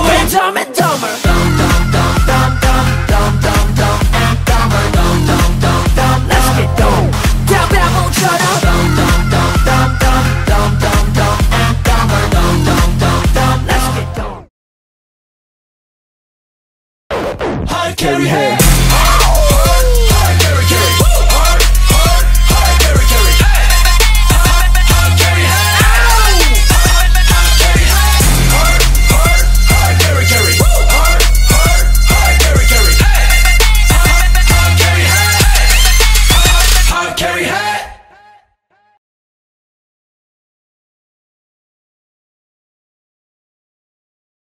왜 Dumb and Dumber Dumb dumb dumb dumb dumb dumb dumb dumb and dumber dumb dumb dumb dumb Let's get dumb 담배아무처럼 dumb dumb dumb dumb dumb dumb dumb dumb and dumber dumb dumb dumb dumb Let's get dumb Hard carry hand